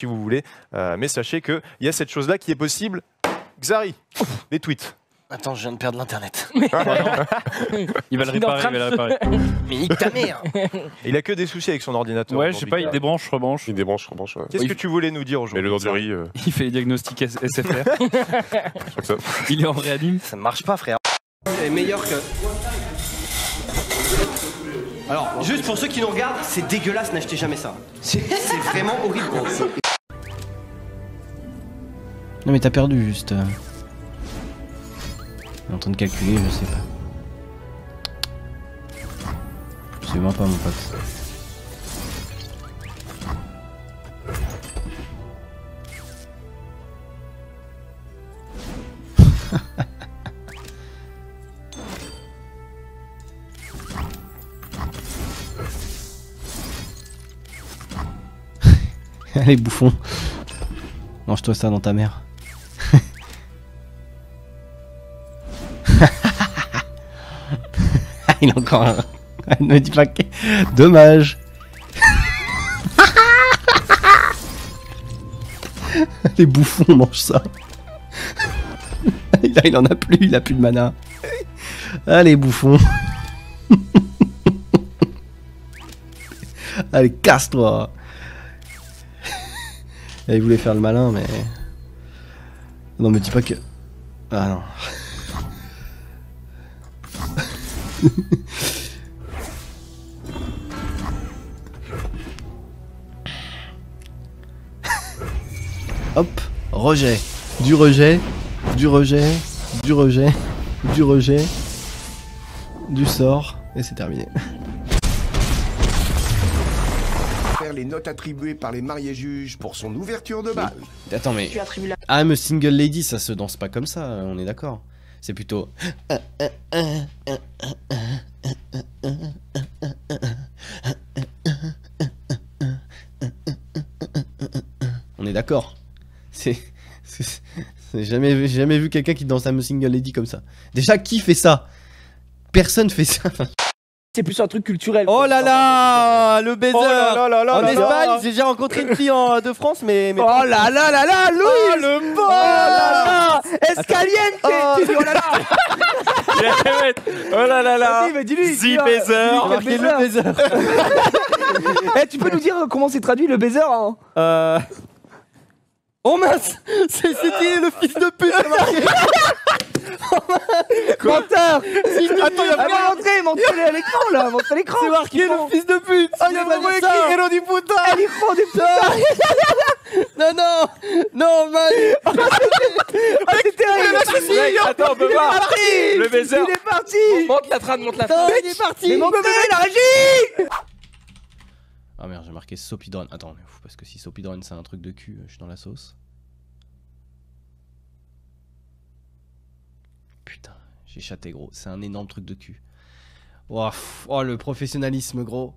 si vous voulez. Mais sachez qu'il y a cette chose-là qui est possible. Xari, des tweets. Attends, je viens de perdre l'internet. Il va le réparer, Mais nique ta mère. Il a que des soucis avec son ordinateur. Ouais, je sais pas, il débranche, rebranche. Il débranche, rebranche. Ouais. Qu'est-ce que tu voulais nous dire Mais aujourd'hui? le Norduri, Il fait les diagnostics SFR. je crois que ça. Il est en réanime. Ça marche pas, frère. C'est meilleur que... Alors, juste pour ceux qui nous regardent, c'est dégueulasse, n'achetez jamais ça. C'est vraiment horrible. Non mais t'as perdu juste. Il est en train de calculer, je sais pas. Absolument pas mon pote. Allez bouffon. Mange-toi ça dans ta mère. Il a encore un... Ne dis pas que... Dommage. Les bouffons mangent ça. Là, il en a plus, il a plus de mana. Allez bouffons. Allez, casse-toi. Il voulait faire le malin, mais... Non, mais dis pas que... Ah non. Hop, rejet. Du rejet, du rejet, du rejet, du rejet, du sort, et c'est terminé. Les notes attribuées par les mariés-juges pour son ouverture de bal. Attends mais... I'm a single lady, ça se danse pas comme ça, on est d'accord. C'est plutôt... On est d'accord. J'ai jamais vu quelqu'un qui danse I'm a single lady comme ça. Déjà, qui fait ça? Personne fait ça. C'est plus un truc culturel. Oh là là, le baiser. Oh là là là en là Espagne, là. j'ai déjà rencontré une fille de France, mais... Oh là là là là, Louis. Oh, le beau. Oh là là, Escaliente. Tu dis oh là là. Oh là là là. Vas-y, mais dis-lui. The baiser. Marqué le baiser. Eh, tu peux nous dire comment c'est traduit le baiser hein? Oh mince, c'était le fils de pute. Menteur. Attends, il y a Montrez à l'écran là, montrez à l'écran. C'est marqué le fils de pute. Ah, il y a vraiment écrit Héros du putain. El hijo de puta. Non, non, non, man. Ah, c'est terrible. Attends, on peut voir. Le baiser. Il est parti. Monte la trame, monte la trame. Il est parti. Mais montez la régie. Ah merde, j'ai marqué Sopidron. Attends, mais parce que si Sopidron c'est un truc de cul, je suis dans la sauce. Putain, j'ai chaté gros, c'est un énorme truc de cul. Oh, oh le professionnalisme gros.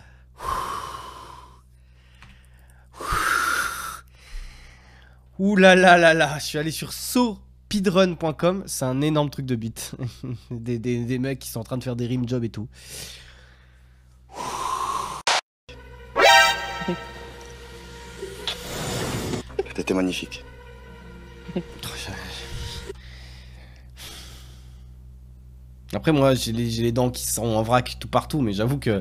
Ouh là là là là, je suis allé sur sopidrun.com, c'est un énorme truc de bite. des mecs qui sont en train de faire des rim jobs et tout. T'étais magnifique. Après moi j'ai les dents qui sont en vrac tout partout, mais j'avoue que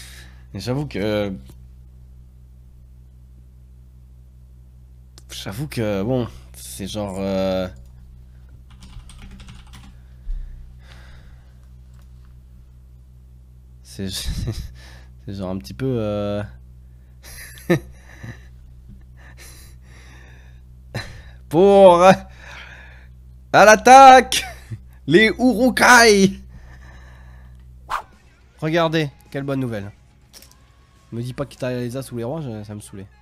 bon c'est genre c'est genre un petit peu pour à l'attaque les Urukai. Regardez, quelle bonne nouvelle. Me dis pas que t'as les as sous les rois, ça me saoulait.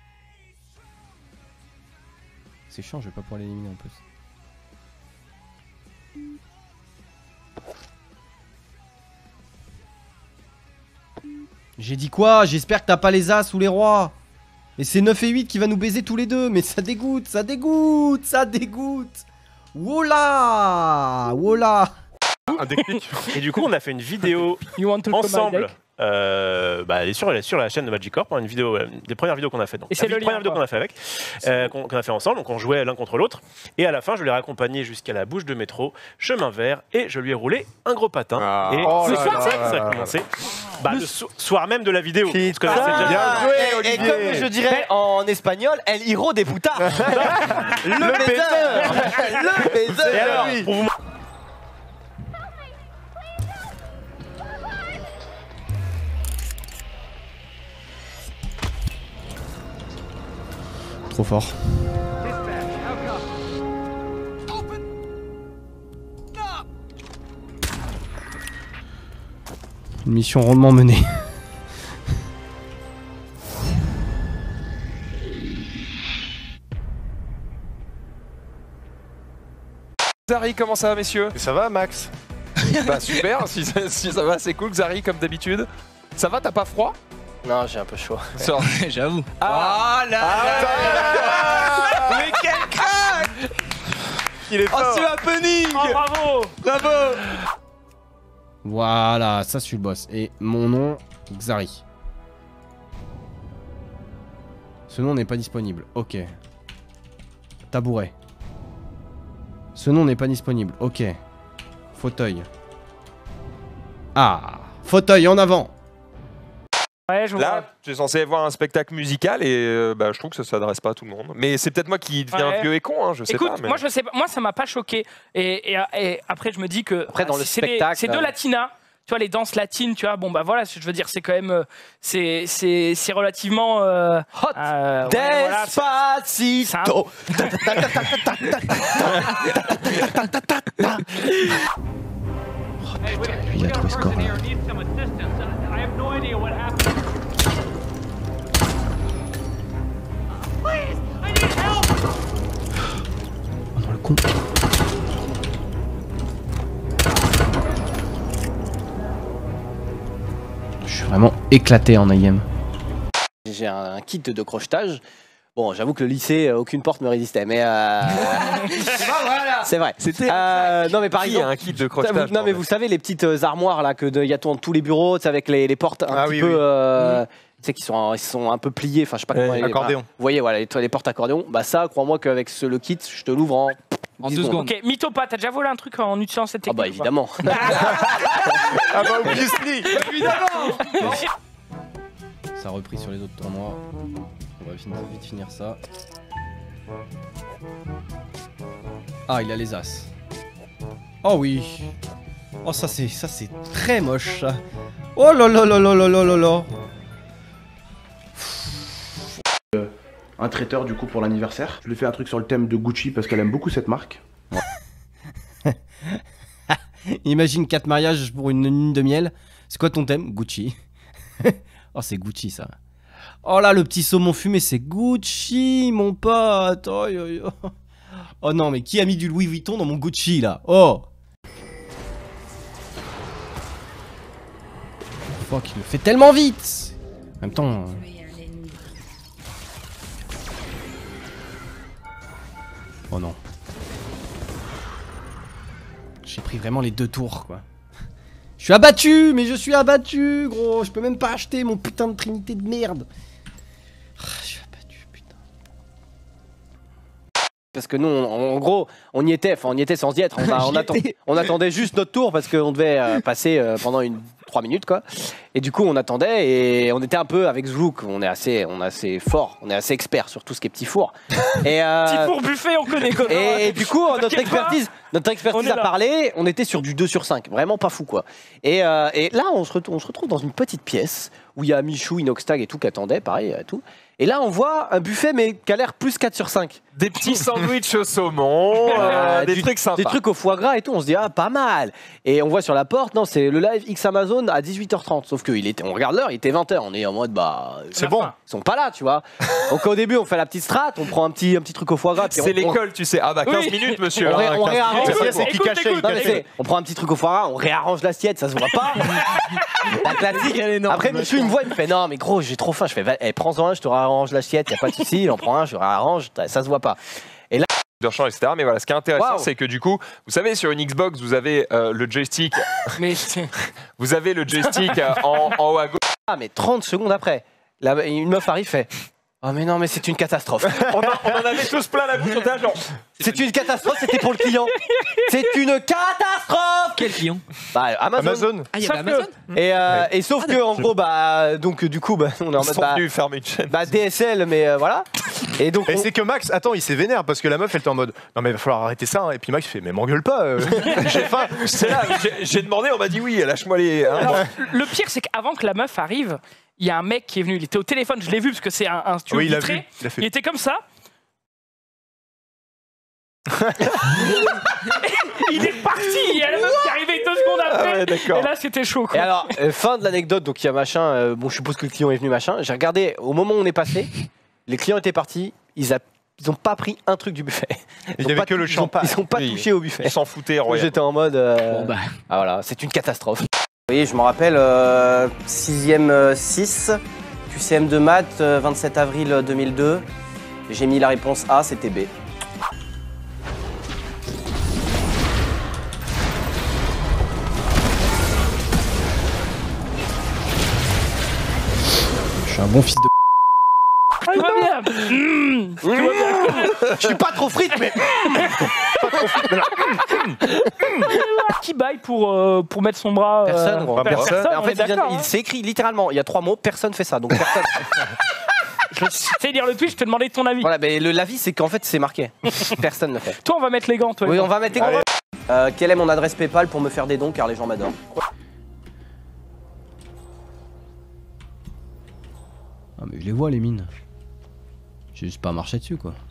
C'est chiant, je vais pas pouvoir l'éliminer en plus. J'ai dit quoi? J'espère que t'as pas les as sous les rois. Et c'est 9 et 8 qui va nous baiser tous les deux. Mais ça dégoûte, ça dégoûte, ça dégoûte. Wola, wola. Un déclic. Et du coup, on a fait une vidéo ensemble elle est sur la chaîne de Magic Corp, une vidéo, des premières vidéos qu'on a fait. Donc, et c'est le lien, première vidéo qu'on a fait avec, qu'on a fait ensemble. Donc on jouait l'un contre l'autre. Et à la fin, je l'ai raccompagné jusqu'à la bouche de métro, chemin vert, et je lui ai roulé un gros patin. Ah. Et Oh ce là soir, là ça là a commencé. Le soir même de la vidéo. Parce que là, c'est déjà Ah, bien joué, et Olivier. comme je dirais en espagnol, El Hiro de puta. Le baiser. Le baiser. Et alors, pour vous Trop fort. Une mission rondement menée. Xari, comment ça va, messieurs? Et ça va, Max? Bah super, si ça va, c'est cool. Xari, comme d'habitude. Ça va, t'as pas froid? Non, j'ai un peu chaud. J'avoue. Ah là. Mais quel crack! Il est fort. Oh, c'est un punning! Oh, bravo! Bravo! Voilà, ça c'est le boss. Et mon nom, Xari. Ce nom n'est pas disponible. Ok. Tabouret. Ce nom n'est pas disponible. Ok. Fauteuil. Ah, fauteuil en avant. Ouais, je vois. Là, tu es censé voir un spectacle musical et je trouve que ça s'adresse pas à tout le monde. Mais c'est peut-être moi qui deviens Ouais. vieux et con, hein, je sais Écoute, pas. Mais... moi je sais pas, moi ça m'a pas choqué. Et après je me dis que Après, dans le c'est spectacle, c'est deux latinas, tu vois, les danses latines, tu vois, bon bah voilà, je veux dire, c'est quand même c'est relativement Hot! ouais, voilà, Despacito! Lui, il a trouvé score là. Oh non, le con. Je suis vraiment éclaté en IM. J'ai un kit de crochetage. Bon, j'avoue que le lycée, aucune porte me résistait, mais c'est vrai. C'était non, mais par Qui a exemple, un kit de crochetage? non, mais vous savez les petites armoires là que il y a dans tous les bureaux, tu sais, avec les portes un petit peu, tu sais, qui sont un peu pliées. Enfin, je sais pas comment. accordéon. Vous voyez, voilà, les portes accordéon. Bah ça, crois-moi qu'avec le kit, je te l'ouvre en 2 secondes. Ok, Mythopa, t'as déjà volé un truc en utilisant cette Ah technique? bah ou pas évidemment. Ah bah, obviously. Ça a repris sur les autres tournois. On va vite finir ça. Ah, il a les as. Oh oui. Oh, ça c'est très moche ça. Oh là là là là là là là là. Un traiteur du coup pour l'anniversaire. Je lui ai fait un truc sur le thème de Gucci parce qu'elle aime beaucoup cette marque. Imagine 4 mariages pour une lune de miel. C'est quoi ton thème? Gucci. Oh, c'est Gucci ça. Oh là, le petit saumon fumé, c'est Gucci, mon pote. Oh, oh non, mais qui a mis du Louis Vuitton dans mon Gucci là? Oh. Fuck, il le fait tellement vite. En même temps. Oh non. J'ai pris vraiment les 2 tours quoi. Je suis abattu, mais je suis abattu, gros. Je peux même pas acheter mon putain de trinité de merde. Ah, je suis abattu, putain. Parce que nous, en gros, on y était sans y être. On attendait juste notre tour parce qu'on devait passer pendant 3 minutes, quoi. Et du coup, on attendait et on était un peu avec Zlouk. On est assez fort, on est assez expert sur tout ce qui est petit four. Et, Petit four buffet, on connaît quoi. et du coup, notre expertise On est a là. parlé, on était sur du 2/5, vraiment pas fou, quoi. Et là, on se retrouve dans une petite pièce où il y a Michou, Inoxtag et tout qui attendaient, pareil, tout. Et là, on voit un buffet, mais qui a l'air plus 4/5. Des petits sandwichs au saumon, des trucs sympas. Des trucs au foie gras et tout, on se dit, ah, pas mal. Et on voit sur la porte, non, c'est le live X Amazon à 18h30. Sauf que on regarde l'heure, il était 20h. On est en mode, bah. C'est bon. Ils sont pas là, tu vois. Donc au début, on fait la petite strat, on prend un petit truc au foie gras. puis C'est on- l'école, tu sais. Ah bah 15 minutes, monsieur. on hein, 15 réarrange. minutes, C'est c'est qui Écoute, cachait, écoute, Non, mais c'est- on prend un petit truc au foie gras, on réarrange l'assiette, ça se voit pas. La classique, elle est énorme. Après, Michou, il me voit, il me fait, non, mais gros, j'ai trop faim. Je fais, prends-en un, je te réarrange l'assiette, y a pas de souci. Il en prend un, je réarrange, ça se voit pas. champ, etc. Mais voilà, ce qui est intéressant, Wow. c'est que du coup, vous savez, sur une Xbox, vous avez le joystick, Mais vous avez le joystick en haut à gauche. Ah, mais 30 secondes après, une meuf arrive, fait oh, mais non, mais c'est une catastrophe. On en avait tous plein la bouche, on était là, genre. C'est une catastrophe, c'était pour le client. C'est une catastrophe. Quel client? Bah, Amazon. Ah, il y Sauf avait que- Amazon. Et sauf que, en gros, bah, donc, du coup, bah, on est en Ils mode, sont venus fermer une chaîne. bah, DSL, mais voilà. Et donc, Et c'est que Max, attends, il s'est vénère parce que la meuf elle était en mode non mais il va falloir arrêter ça hein. Et puis Max il fait mais m'engueule pas, j'ai faim. C'est là, j'ai demandé, on m'a dit oui, lâche-moi les. hein. Alors, le pire, c'est qu'avant que la meuf arrive, il y a un mec qui est venu. Il était au téléphone, je l'ai vu parce que c'est un studio Oui il a vitré. vu, il a Il fait. était comme ça. Il est parti. Il y a la meuf qui est arrivée 2 secondes après. Ah ouais, d'accord. Et là, c'était chaud. et Quoi. alors, fin de l'anecdote, donc il y a machin, bon, je suppose que le client est venu, machin. J'ai regardé, au moment où on est passé, les clients étaient partis, ils ont pas pris un truc du buffet. Il y avait que le champagne. Ils ont pas Oui. touché au buffet. Ils s'en foutaient, Moi, royal. j'étais en mode. Bon, bah. Ah voilà, c'est une catastrophe. Oui, je me rappelle, 6ème 6, QCM de maths, 27 avril 2002. J'ai mis la réponse A, c'était B. Je suis un bon fils de. Tout va bien. Tout va bien. Je suis pas trop frite, mais. Qui baille pour mettre son bras Personne, gros. Personne, En on fait, est d'accord, il hein. s'est écrit littéralement, il y a 3 mots, personne fait ça, donc personne. Tu sais lire le tweet, je te demandais ton avis. Voilà, mais l'avis, c'est qu'en fait, c'est marqué. Personne ne fait. Toi, on va mettre les gants, toi. Oui, on va mettre les gants. Quelle est mon adresse PayPal pour me faire des dons car les gens m'adorent? Ah, mais je les vois, les mines. J'ai juste pas marché dessus, quoi.